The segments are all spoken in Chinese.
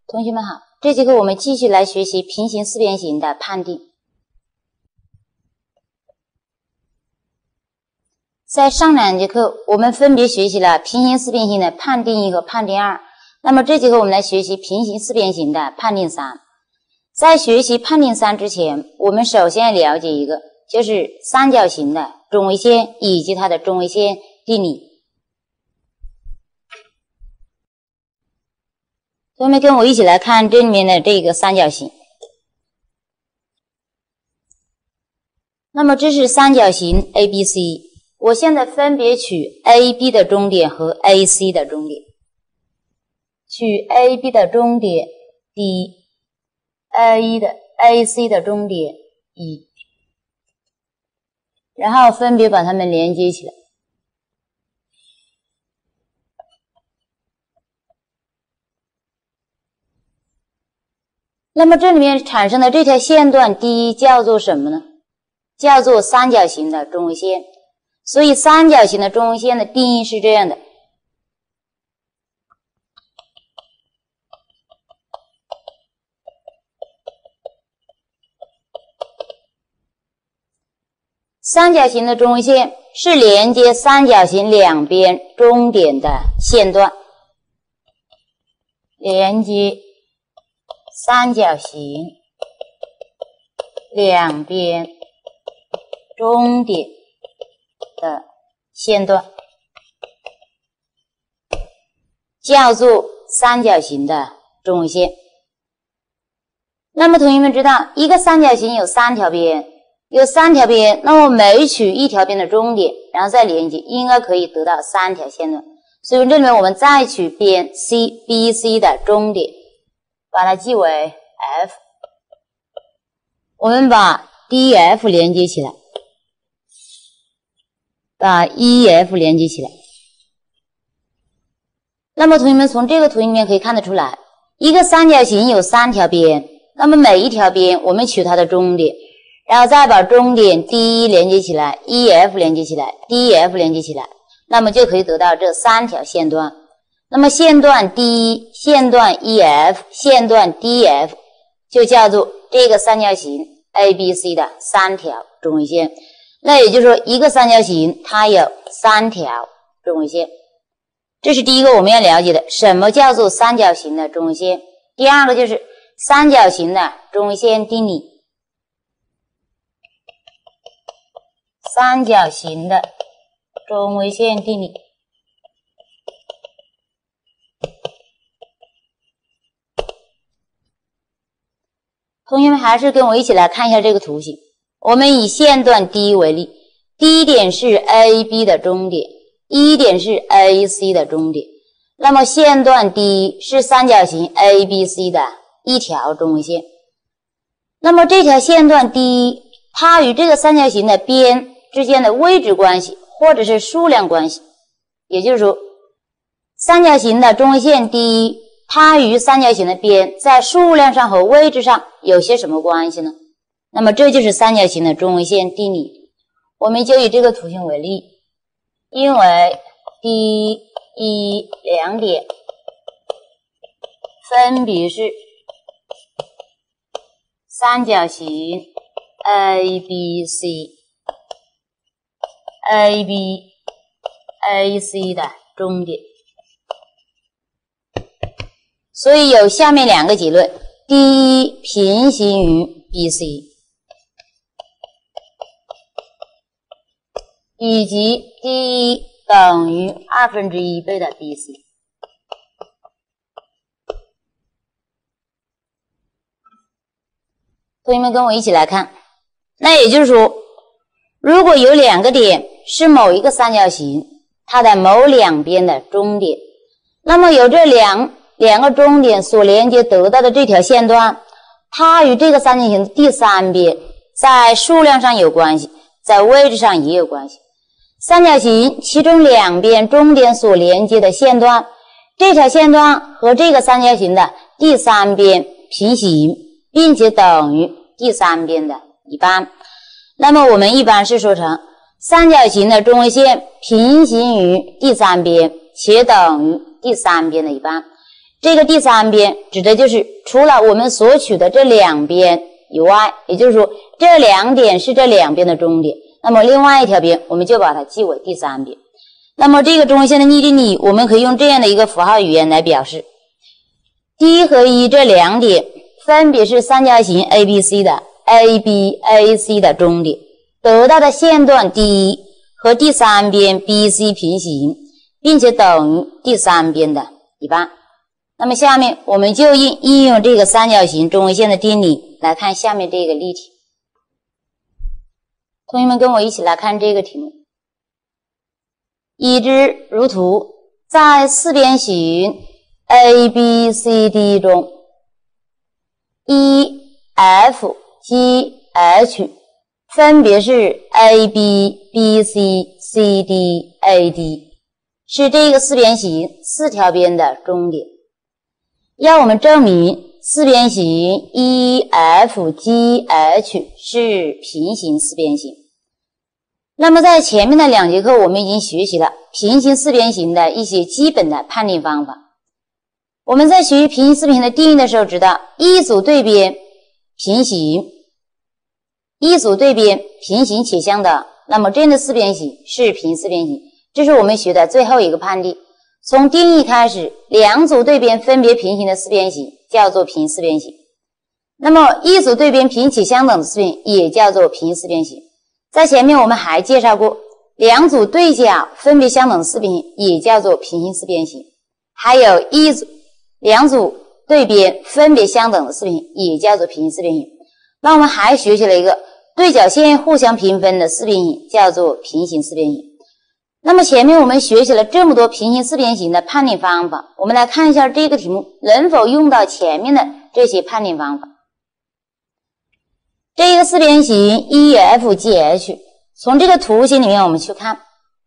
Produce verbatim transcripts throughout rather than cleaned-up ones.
同学们好，这节课我们继续来学习平行四边形的判定。在上两节课我们分别学习了平行四边形的判定一和判定二，那么这节课我们来学习平行四边形的判定三。在学习判定三之前，我们首先要了解一个，就是三角形的中位线以及它的中位线定理。同学们跟我一起来看这里面的这个三角形。那么这是三角形 A B C， 我现在分别取 A B 的中点和 A C 的中点，取 A B 的中点 D， A 的 A C 的中点 E， 然后分别把它们连接起来。那么这里面产生的这条线段 D 叫做什么呢？叫做三角形的中位线。所以三角形的中位线的定义是这样的。三角形的中位线是连接三角形两边中点的线段，连接三角形两边中点的线段，叫做三角形的中位线。那么同学们知道，一个三角形有三条边，有三条边，那么每取一条边的中点，然后再连接，应该可以得到三条线段。所以这里面我们再取边 C B C 的中点，把它记为 F， 我们把 D F 连接起来，把 E F 连接起来。那么同学们从这个图里面可以看得出来，一个三角形有三条边，那么每一条边我们取它的中点，然后再把中点 D 连接起来， E F 连接起来， D F 连接起来，那么就可以得到这三条线段。那么线段 D、线段 E F、线段 D F 就叫做这个三角形 A B C 的三条中位线。那也就是说，一个三角形它有三条中位线。这是第一个我们要了解的，什么叫做三角形的中位线。第二个就是三角形的中位线定理。三角形的中位线定理。同学们还是跟我一起来看一下这个图形。我们以线段 D 为例， D 点是 A B 的中点， E 点是 A C 的中点。那么线段 D 是三角形 A B C 的一条中位线。那么这条线段 D 它与这个三角形的边之间的位置关系或者是数量关系，也就是说三角形的中位线 D 它与三角形的边在数量上和位置上有些什么关系呢？那么这就是三角形的中位线定理。我们就以这个图形为例，因为 D、E 两点分别是三角形 A B C、A B、A C 的中点，所以有下面两个结论：第一，平行于 B C， 以及第一等于二分之一倍的 B C。同学们跟我一起来看，那也就是说，如果有两个点是某一个三角形它的某两边的中点，那么有这两两个中点所连接得到的这条线段，它与这个三角形的第三边在数量上有关系，在位置上也有关系。三角形其中两边中点所连接的线段，这条线段和这个三角形的第三边平行，并且等于第三边的一半。那么我们一般是说成三角形的中位线平行于第三边且等于第三边的一半。 这个第三边指的就是除了我们所取的这两边以外，也就是说这两点是这两边的中点，那么另外一条边我们就把它记为第三边。那么这个中位线的逆定理，我们可以用这样的一个符号语言来表示。D 和 E 这两点分别是三角形 A B C 的 A B A C 的中点，得到的线段 D 和第三边 B C 平行，并且等于第三边的一半。那么下面我们就应应用这个三角形中位线的定理来看下面这个例题。同学们跟我一起来看这个题目。已知如图，在四边形 A B C D 中 E F G H 分别是 A B B C C D A D， 是这个四边形四条边的中点。要我们证明四边形 E F G H 是平行四边形。那么在前面的两节课我们已经学习了平行四边形的一些基本的判定方法。我们在学习平行四边形的定义的时候知道，一组对边平行，一组对边平行且相等，那么这样的四边形是平行四边形，这是我们学的最后一个判例。从定义开始，两组对边分别平行的四边形叫做平行四边形，那么一组对边平行且相等的四边形也叫做平行四边形。在前面我们还介绍过，两组对角分别相等的四边形也叫做平行四边形，还有一组两组对边分别相等的四边形也叫做平行四边形。那我们还学习了一个对角线互相平分的四边形叫做平行四边形。那么前面我们学习了这么多平行四边形的判定方法，我们来看一下这个题目能否用到前面的这些判定方法。这个四边形 E F G H， 从这个图形里面我们去看，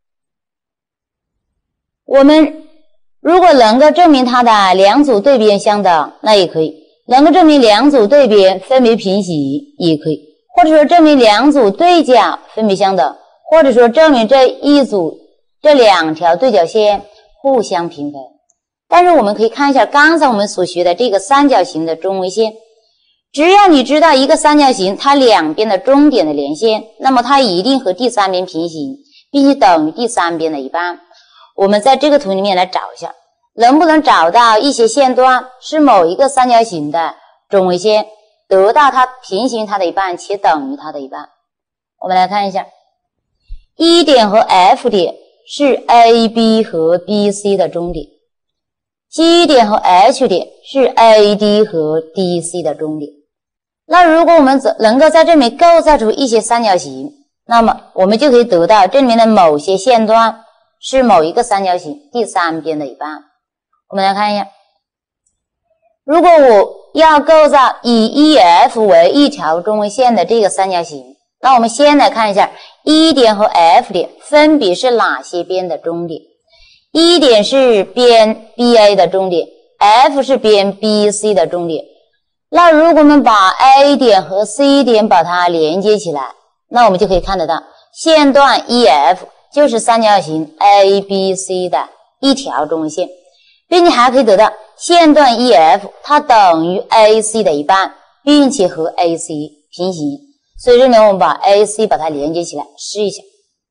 我们如果能够证明它的两组对边相等，那也可以；能够证明两组对边分别平行也可以，或者说证明两组对角分别相等，或者说证明这一组这两条对角线互相平分。但是我们可以看一下刚才我们所学的这个三角形的中位线，只要你知道一个三角形它两边的中点的连线，那么它一定和第三边平行，并且等于第三边的一半。我们在这个图里面来找一下，能不能找到一些线段是某一个三角形的中位线，得到它平行它的一半且等于它的一半。我们来看一下 E 点和 F 点是 A B 和 B C 的中点， G 点和 H 点是 A D 和 D C 的中点。那如果我们能够在这里面构造出一些三角形，那么我们就可以得到这里面的某些线段是某一个三角形第三边的一半。我们来看一下，如果我要构造以 E F 为一条中位线的这个三角形，那我们先来看一下 E 点和 F 点分别是哪些边的中点。 E 点是边 B A 的中点， F 是边 B C 的中点。那如果我们把 A 点和 C 点把它连接起来，那我们就可以看得到线段 E F 就是三角形 A B C 的一条中位线，并且还可以得到线段 E F 它等于 A C 的一半，并且和 A C 平行。所以这里面我们把 A C 把它连接起来试一下。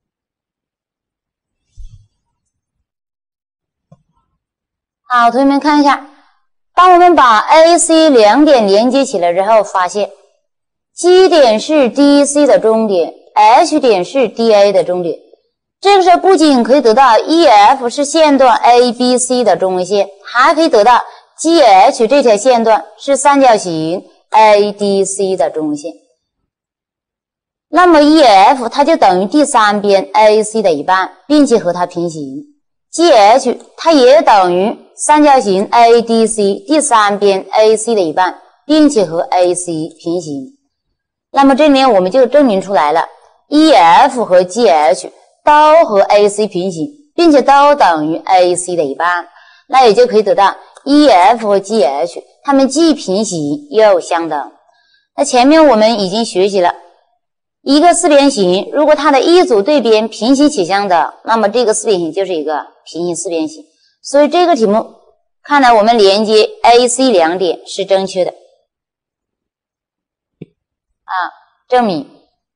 好，同学们看一下，当我们把 A C 两点连接起来之后，发现 G 点是 D C 的中点， H 点是 D A 的中点。这个时候不仅可以得到 E F 是线段 A B C 的中位线，还可以得到 G H 这条线段是三角形 A D C 的中位线。那么 E F 它就等于第三边 A C 的一半，并且和它平行。G H 它也等于三角形 A D C 第三边 A C 的一半，并且和 A C 平行。那么这里面我们就证明出来了 E F 和 G H 都和 A C 平行，并且都等于 A C 的一半。那也就可以得到 E F 和 G H 它们既平行又相等。那前面我们已经学习了一个四边形，如果它的一组对边平行且相等，那么这个四边形就是一个平行四边形。所以这个题目看来我们连接 A、C 两点是正确的。啊，证明。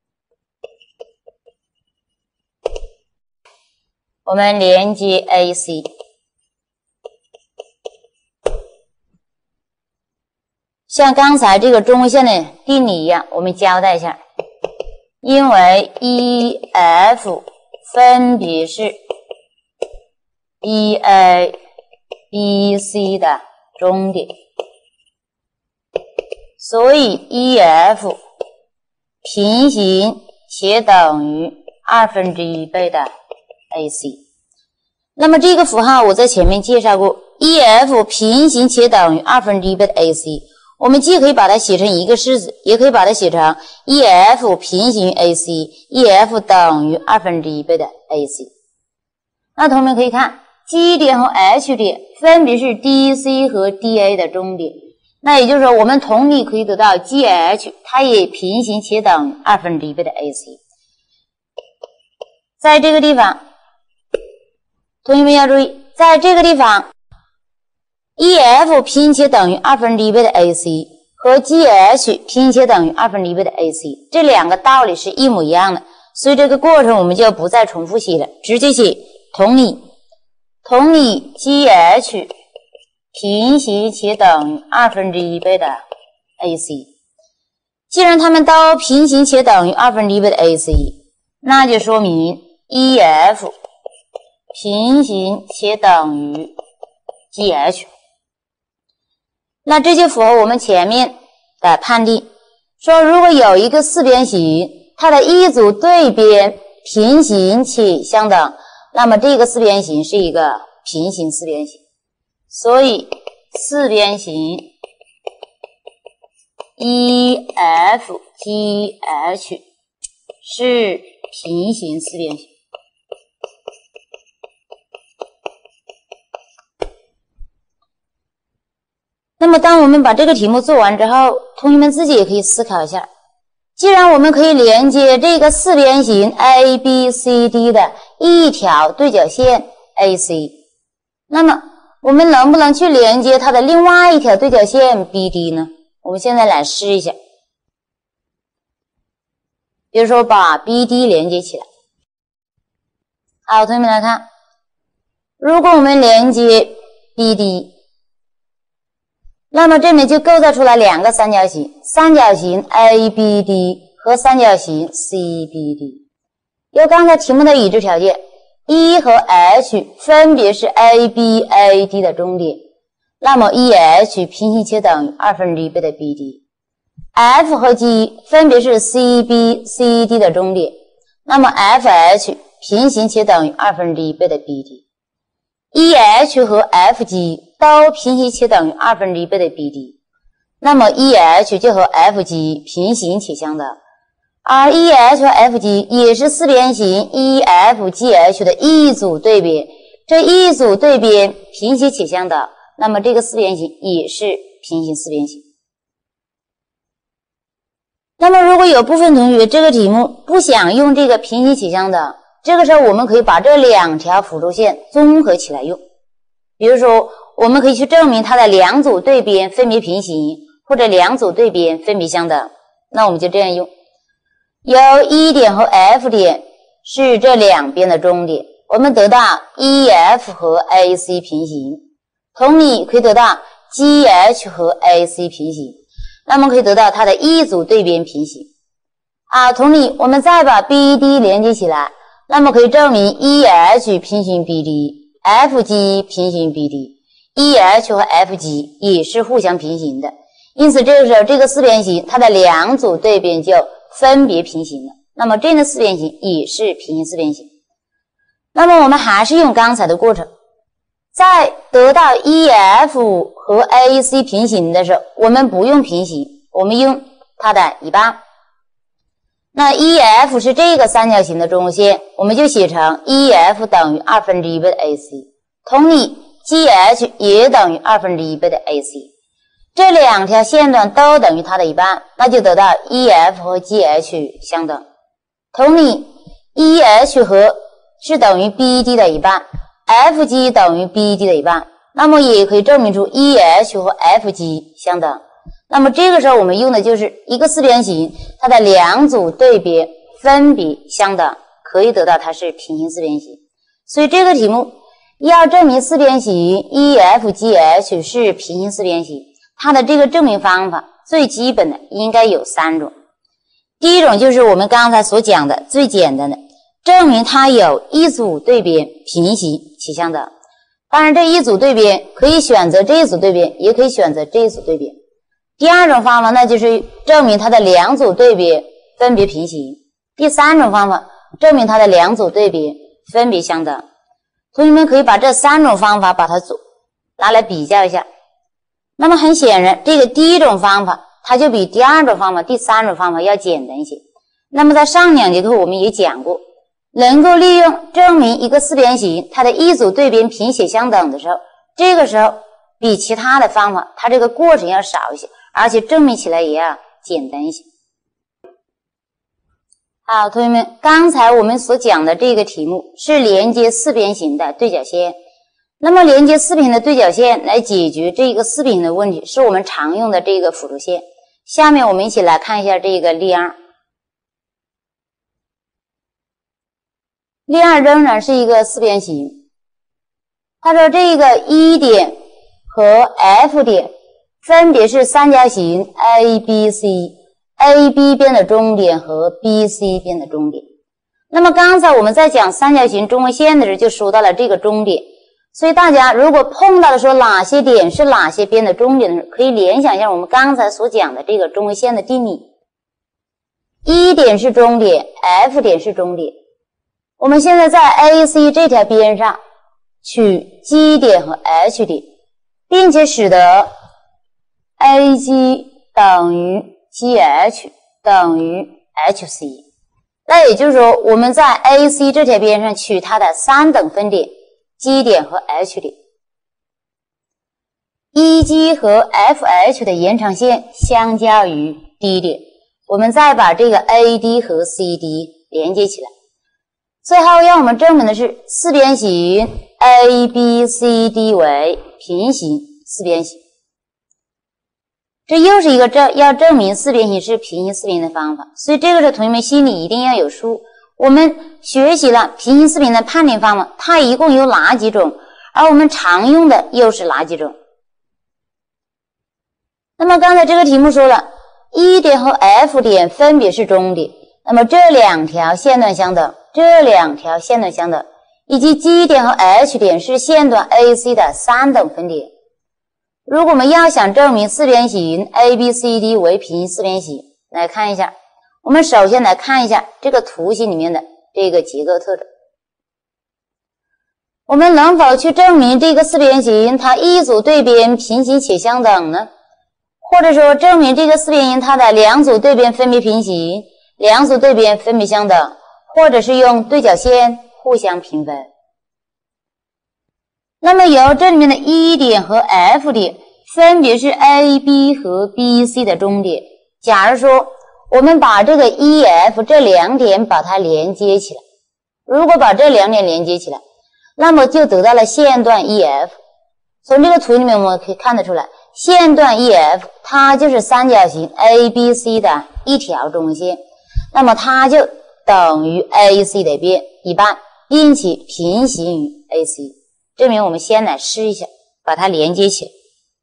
我们连接 A、C。像刚才这个中线的定理一样，我们交代一下。因为 E、F 分别是 E、A、B、C 的中点，所以 E、F 平行且等于二分之一倍的 A、C。那么这个符号我在前面介绍过 ，E、F 平行且等于二分之一倍的 A、C。我们既可以把它写成一个式子，也可以把它写成 E-F 平行于 A-C，E-F 等于二分之一倍的 A-C。那同学们可以看 G 点和 H 点分别是 D-C 和 D-A 的中点，那也就是说我们同理可以得到 G-H 它也平行且等于二分之一倍的 A-C。在这个地方，同学们要注意，在这个地方E-F 平行且等于二分之一倍的 A-C 和 G-H 平行且等于二分之一倍的 A-C， 这两个道理是一模一样的，所以这个过程我们就不再重复写了，直接写同理。同理 G-H 平行且等于二分之一倍的 A-C。既然它们都平行且等于二分之一倍的 A-C， 那就说明 E-F 平行且等于 G-H。那这就符合我们前面的判定，说如果有一个四边形，它的一组对边平行且相等，那么这个四边形是一个平行四边形。所以四边形 E、F、G、H 是平行四边形。那么当我们把这个题目做完之后，同学们自己也可以思考一下，既然我们可以连接这个四边形 A、B、C、D 的一条对角线 A C， 那么我们能不能去连接它的另外一条对角线 B D 呢？我们现在来试一下，比如说把 B D 连接起来。好，同学们来看，如果我们连接 B D，那么这里就构造出来两个三角形，三角形 A B D 和三角形 C B D。由刚才题目的已知条件 ，E 和 H 分别是 A B A D 的中点，那么 E H 平行且等于二分之一倍的 B D。F 和 G 分别是 C B C D 的中点，那么 F H 平行且等于二分之一倍的 B D。E H 和 F G 都平行且等于二分之一倍的 B D， 那么 E H 就和 F G 平行且相等，而 E H 和 F G 也是四边形 E F G H 的一组对边，这一组对边平行且相等，那么这个四边形也是平行四边形。那么如果有部分同学这个题目不想用这个平行且相等，这个时候我们可以把这两条辅助线综合起来用，比如说我们可以去证明它的两组对边分别平行，或者两组对边分别相等。那我们就这样用，由 E 点和 F 点是这两边的中点，我们得到 E F 和 A C 平行，同理可以得到 G H 和 A C 平行，那么可以得到它的一组对边平行。啊，同理我们再把 B D 连接起来，那么可以证明 E H 平行 B D，F G 平行 B D，E H 和 F G 也是互相平行的，因此这个时候这个四边形它的两组对边就分别平行了，那么这样的四边形也是平行四边形。那么我们还是用刚才的过程，在得到 E F 和 A C 平行的时候，我们不用平行，我们用它的一半。那 E F 是这个三角形的中线，我们就写成 E F 等于二分之一倍的 A C， 同理 G H 也等于二分之一倍的 A C， 这两条线段都等于它的一半，那就得到 E F 和 G H 相等。同理 E H 和是等于 B D 的一半， F G 等于 B D 的一半， 那么也可以证明出 E H 和 F G 相等。那么这个时候我们用的就是一个四边形，它的两组对边分别相等，可以得到它是平行四边形。所以这个题目要证明四边形 E F G H 是平行四边形，它的这个证明方法最基本的应该有三种。第一种就是我们刚才所讲的最简单的，证明它有一组对边平行且相等。当然这一组对边可以选择这一组对边，也可以选择这一组对边。第二种方法那就是证明它的两组对边分别平行。第三种方法证明它的两组对边分别相等。同学们可以把这三种方法把它做拿来比较一下。那么很显然，这个第一种方法它就比第二种方法、第三种方法要简单一些。那么在上两节课我们也讲过，能够利用证明一个四边形它的一组对边平斜相等的时候，这个时候比其他的方法它这个过程要少一些，而且证明起来也要简单一些。好，同学们，刚才我们所讲的这个题目是连接四边形的对角线。那么连接四边形的对角线来解决这个四边形的问题，是我们常用的这个辅助线。下面我们一起来看一下这个例二。例二仍然是一个四边形，它说这个 E 点和 F 点分别是三角形 A B C，A B 边的中点和 B C 边的中点。那么刚才我们在讲三角形中位线的时候就说到了这个中点，所以大家如果碰到的说哪些点是哪些边的中点的时候，可以联想一下我们刚才所讲的这个中位线的定理。E 点是中点， F 点是中点。我们现在在 A C 这条边上取 G 点和 H 点，并且使得 A G 等于 G H 等于 H C。 那也就是说我们在 A C 这条边上取它的三等分点 G 点和 H 点。 E G 和 F H 的延长线相交于 D 点，我们再把这个 A D 和 C D 连接起来。最后要我们证明的是四边形 A B C D 为平行四边形。这又是一个证要证明四边形是平行四边形的方法，所以这个时候同学们心里一定要有数。我们学习了平行四边形的判定方法，它一共有哪几种，而我们常用的又是哪几种。那么刚才这个题目说了 E 点和 F 点分别是中点，那么这两条线段相等，这两条线段相等，以及 G 点和 H 点是线段 A C 的三等分点。如果我们要想证明四边形 A B C D 为平行四边形，来看一下，我们首先来看一下这个图形里面的这个结构特征。我们能否去证明这个四边形它一组对边平行且相等呢？或者说证明这个四边形它的两组对边分别平行，两组对边分别相等，或者是用对角线互相平分。那么由这里面的 E 点和 F 点分别是 A B 和 B C 的中点。假如说我们把这个 E F 这两点把它连接起来，如果把这两点连接起来，那么就得到了线段 E F。 从这个图里面我们可以看得出来，线段 E F 它就是三角形 A B C 的一条中位线，那么它就等于 A C 的边一半，并且平行于 A C。 证明我们先来试一下，把它连接起来。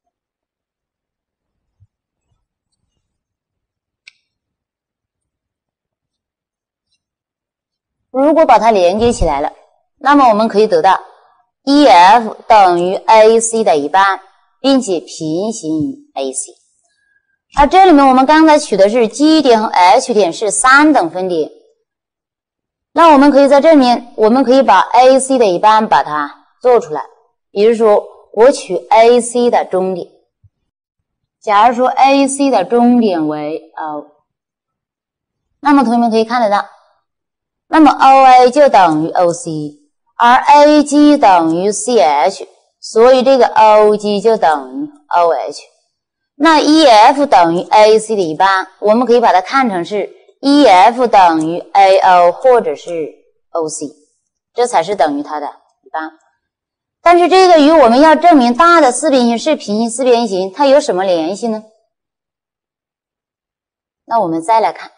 如果把它连接起来了，那么我们可以得到 E F 等于 A C 的一半，并且平行于 A C。 而这里面我们刚才取的是 G 点和 H 点是三等分点，那我们可以在这里面，我们可以把 A C 的一半把它做出来。比如说我取 A C 的中点，假如说 A C 的中点为 O， 那么同学们可以看得到，那么 O A 就等于 O C， 而 A G 等于 C H， 所以这个 O G 就等于 O H。 那 E F 等于 A C 的一半，我们可以把它看成是 E F 等于 A O 或者是 O C， 这才是等于它的一半。 但是这个与我们要证明大的四边形是平行四边形，它有什么联系呢？那我们再来看，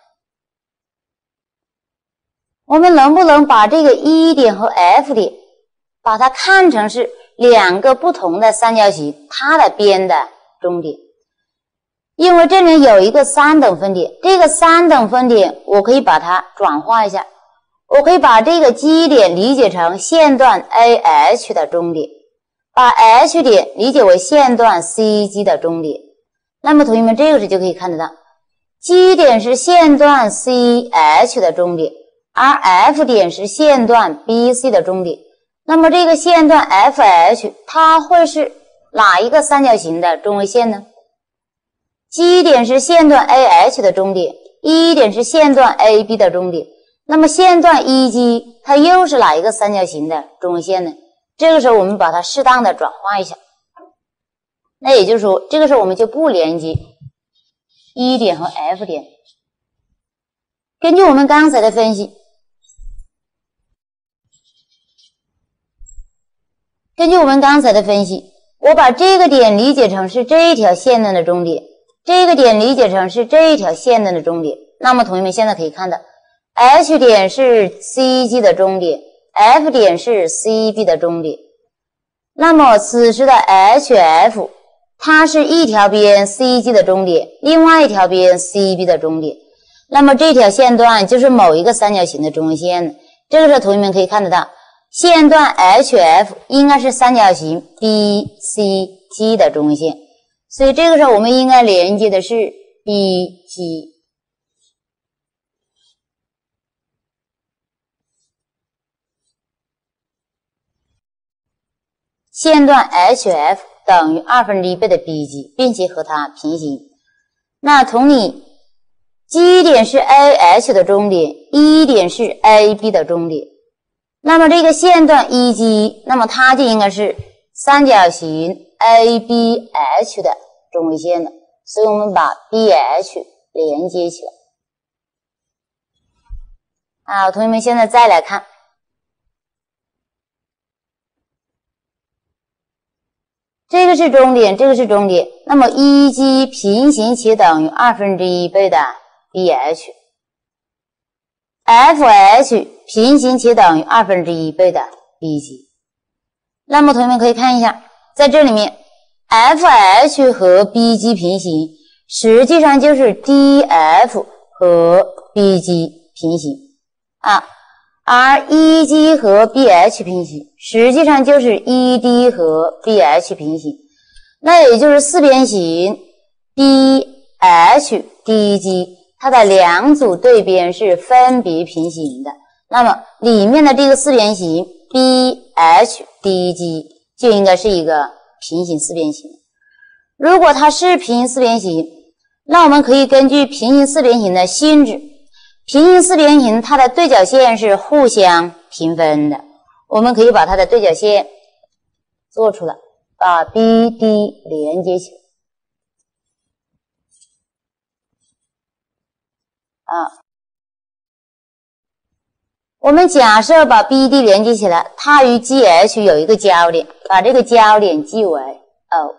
我们能不能把这个 E 点和 F 点把它看成是两个不同的三角形它的边的中点？因为这里有一个三等分点，这个三等分点我可以把它转化一下，我可以把这个 G 点理解成线段 A H 的中点，把 H 点理解为线段 C G 的中点。那么同学们这个时候就可以看得到 G 点是线段 C H 的中点，而 F 点是线段 B C 的中点。那么这个线段 F H 它会是哪一个三角形的中位线呢？ G 点是线段 A H 的中点， E 点是线段 A B 的中点。那么线段 E G 它又是哪一个三角形的中位线呢？这个时候我们把它适当的转化一下，那也就是说这个时候我们就不连接 E 点和 F 点。根据我们刚才的分析，根据我们刚才的分析，我把这个点理解成是这一条线段的中点，这个点理解成是这一条线段的中点。那么同学们现在可以看到 H 点是 C G 的中点， F 点是 C B 的中点。那么此时的 H F 它是一条边 C G 的中点，另外一条边 C B 的中点。那么这条线段就是某一个三角形的中位线。这个时候同学们可以看得到，线段 H F 应该是三角形 B C G 的中位线，所以这个时候我们应该连接的是 B G。线段 H F 等于二分之一倍的 B G， 并且和它平行。那同理 G 点是 A H 的中点， E 点是 A B 的中点。那么这个线段 E G， 那么它就应该是三角形 A B H 的中位线的，所以我们把 B H 连接起来。好，同学们现在再来看，这个是中点，这个是中点，那么 E G 平行且等于二分之一倍的 B H，F H 平行且等于二分之一倍的 B G。那么同学们可以看一下，在这里面 F H 和 B G 平行，实际上就是 D F 和 B G 平行啊，而 E G 和 B H 平行，实际上就是 E D 和 B H 平行。那也就是四边形 B H D G 它的两组对边是分别平行的，那么里面的这个四边形 B H D G 就应该是一个平行四边形。如果它是平行四边形，那我们可以根据平行四边形的性质，平行四边形它的对角线是互相平分的，我们可以把它的对角线做出来，把 B D 连接起来啊。我们假设把 B D 连接起来，它与 G H 有一个交点，把这个交点记为 O。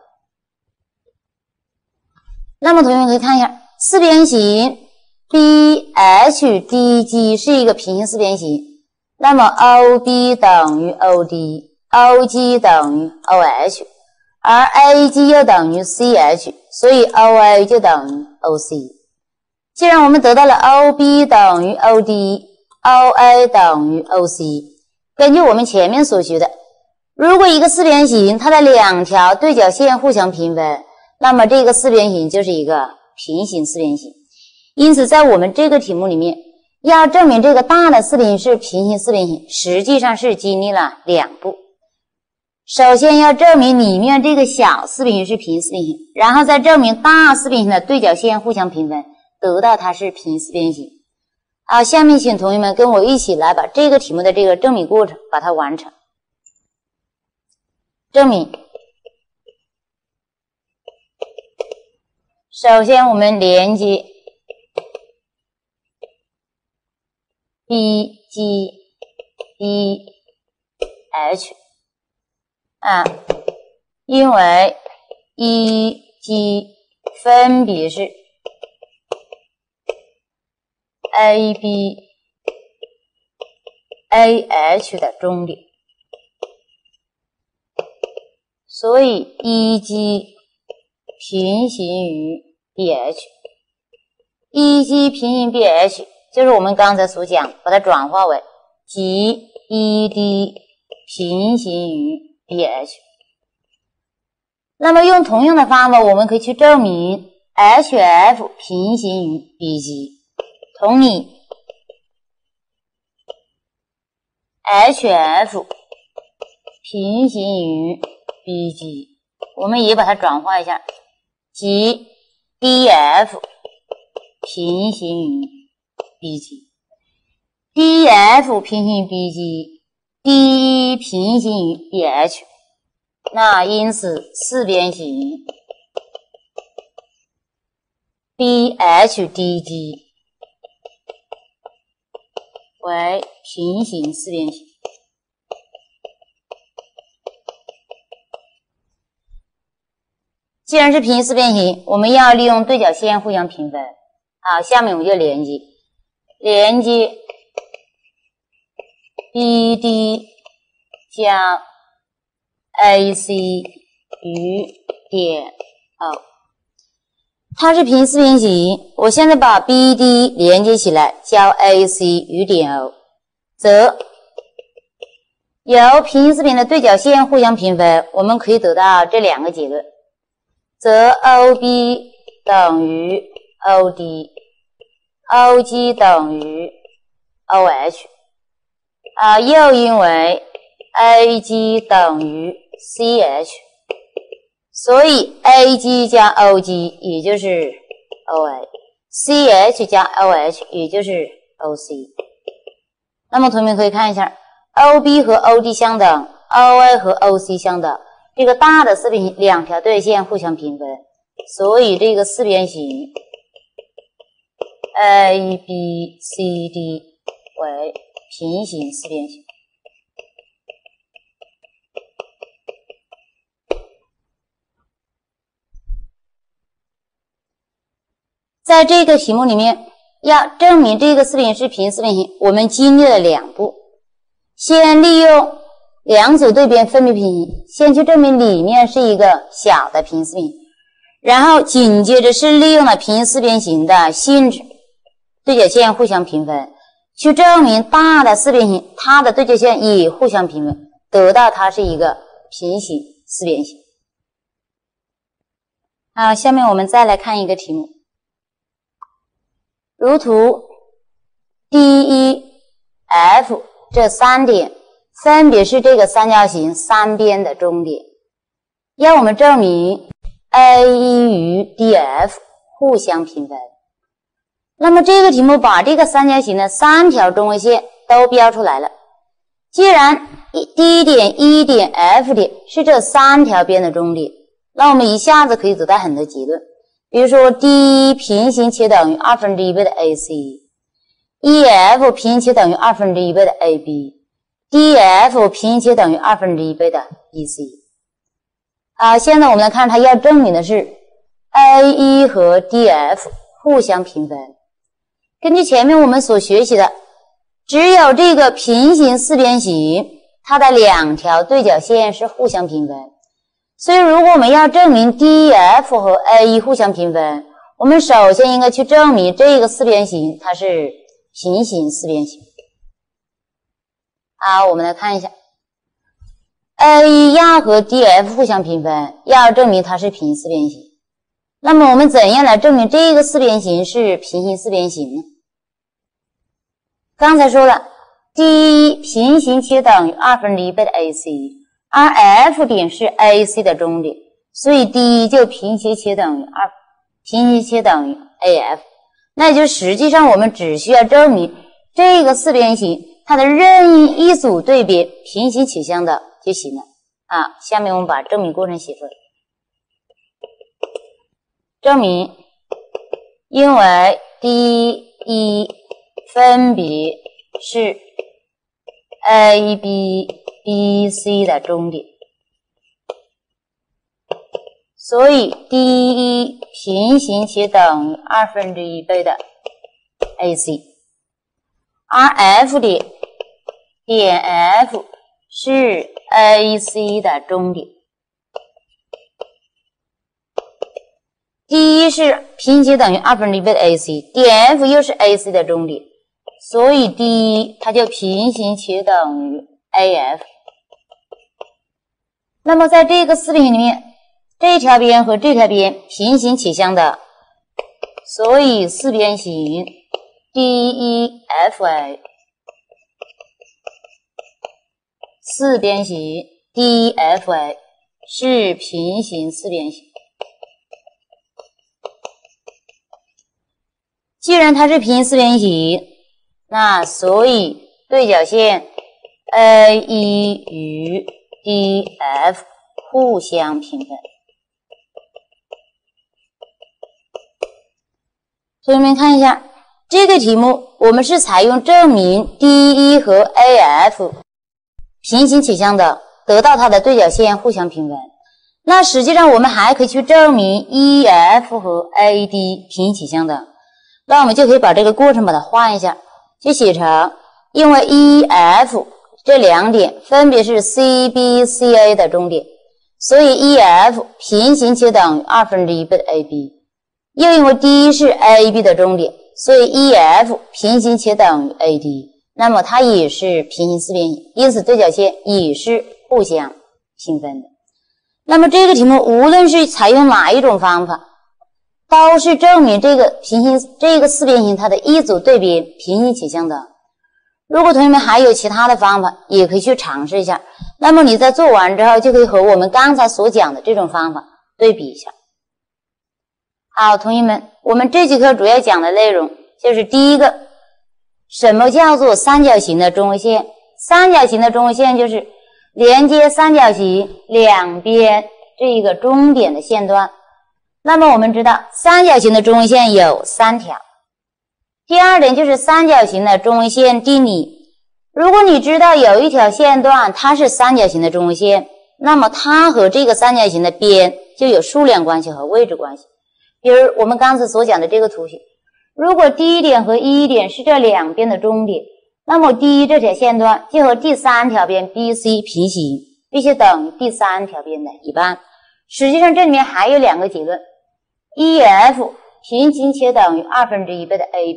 那么同学们可以看一下，四边形 B H D G 是一个平行四边形，那么 O B 等于 O D， O G 等于 O H， 而 A G 又等于 C H， 所以 O A 就等于 O C。 既然我们得到了 O B 等于 O D，O A 等于 O C， 根据我们前面所学的，如果一个四边形它的两条对角线互相平分，那么这个四边形就是一个平行四边形。因此在我们这个题目里面，要证明这个大的四边形是平行四边形，实际上是经历了两步。首先要证明里面这个小四边形是平行四边形，然后再证明大四边形的对角线互相平分，得到它是平行四边形。好，下面请同学们跟我一起来把这个题目的这个证明过程把它完成。证明，首先我们连接 B G B H 啊，因为 E G 分别是 A B、A H 的中点，所以 E G 平行于 B H。E G 平行 B H 就是我们刚才所讲，把它转化为即 E D 平行于 B H。那么用同样的方法，我们可以去证明 H F 平行于 B G。同理 ，H F 平行于 B G， 我们也把它转化一下，即 D F 平行于 B G，D F 平行于 B G，D E 平行于 B H， 那因此四边形 B H D G 为平行四边形。既然是平行四边形，我们要利用对角线互相平分。好，下面我们就连接，连接 B D 加 A C 与点 O， 它是平行四边形。我现在把 B D 连接起来，交 A C 与点 O， 则由平行四边的对角线互相平分，我们可以得到这两个结论，则 O B 等于 O D。O G 等于 O H， 啊，又因为 A G 等于 C H， 所以 A G 加 O G 也就是 O A，C H 加 O H 也就是 O C。那么同学们可以看一下 ，O B 和 O D 相等 ，O A 和 O C 相等，这个大的四边形两条对线互相平分，所以这个四边形 A B C D 为平行四边形。在这个题目里面，要证明这个四边形是平行四边形，我们经历了两步。先利用两组对边分别平行，先去证明里面是一个小的平行四边形，然后紧接着是利用了平行四边形的性质，对角线互相平分，去证明大的四边形它的对角线也互相平分，得到它是一个平行四边形。好，下面我们再来看一个题目，如图 D、E、F 这三点分别是这个三角形三边的中点，要我们证明 A E 与 D F 互相平分。那么这个题目把这个三角形的三条中位线都标出来了。既然 D 点、E 点、F 点是这三条边的中点，那我们一下子可以得到很多结论。比如说 D 平行且等于二分之一倍的 A C，E F 平行且等于二分之一倍的 A B，D F 平行且等于二分之一倍的 E C。啊，现在我们来看它要证明的是 A E 和 D F 互相平分。根据前面我们所学习的，只有这个平行四边形，它的两条对角线是互相平分。所以如果我们要证明 D F 和 A E 互相平分，我们首先应该去证明这个四边形它是平行四边形。好，我们来看一下 A E 要和 D F 互相平分，要证明它是平行四边形。那么我们怎样来证明这个四边形是平行四边形呢？刚才说了 D 平行且等于二分之一倍的 A C， 而 F 点是 A C 的中点，所以 D 就平行且等于二平行且等于 A F。 那也就实际上我们只需要证明这个四边形它的任意一组对边平行且相等就行了啊。下面我们把证明过程写出来。证明因为 D、E 分别是 A B、B C 的中点， 所以 D 一 平行且等于二分之一倍的 A C， 而 F 点点 F 是 A C 的中点。D 一是平行等于二分之一倍的 A C， 点 F 又是 A C 的中点，所以 D 一 它就平行且等于 A F。那么在这个四边形里面，这条边和这条边平行且相等，所以四边形 D 一 F A， 四边形 D 一 F A 是平行四边形。既然它是平行四边形，那所以对角线 A 一 与 D F 互相平分。同学们看一下这个题目，我们是采用证明 D 一 和 A F 平行且相等，得到它的对角线互相平分。那实际上我们还可以去证明 E F 和 A D 平行且相等。那我们就可以把这个过程把它换一下，就写成，因为 E F 这两点分别是 C B C A 的中点，所以 E F 平行且等于二分之一倍的 A B。又因为 D 是 A B 的中点，所以 E F 平行且等于 A D。那么它也是平行四边形，因此对角线也是互相平分的。那么这个题目无论是采用哪一种方法，都是证明这个平行这个四边形它的一组对边平行且相等。如果同学们还有其他的方法，也可以去尝试一下。那么你在做完之后，就可以和我们刚才所讲的这种方法对比一下。好，同学们，我们这节课主要讲的内容就是第一个，什么叫做三角形的中位线？三角形的中位线就是连接三角形两边这一个中点的线段。那么我们知道三角形的中位线有三条。第二点就是三角形的中位线定理。如果你知道有一条线段它是三角形的中位线，那么它和这个三角形的边就有数量关系和位置关系。比如我们刚才所讲的这个图形，如果 D 点和 E 点是这两边的中点，那么 D 一 这条线段就和第三条边 B C 平行，必须等于第三条边的一半。实际上这里面还有两个结论。E F 平行且等于二分之一倍的 A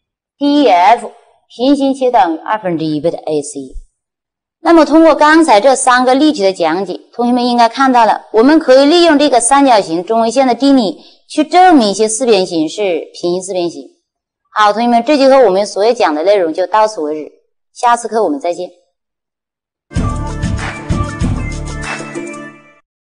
B，D F 平行且等于二分之一倍的 A C。那么通过刚才这三个例题的讲解，同学们应该看到了，我们可以利用这个三角形中位线的定理去证明一些四边形是平行四边形。好，同学们，这节课我们所有讲的内容就到此为止，下次课我们再见。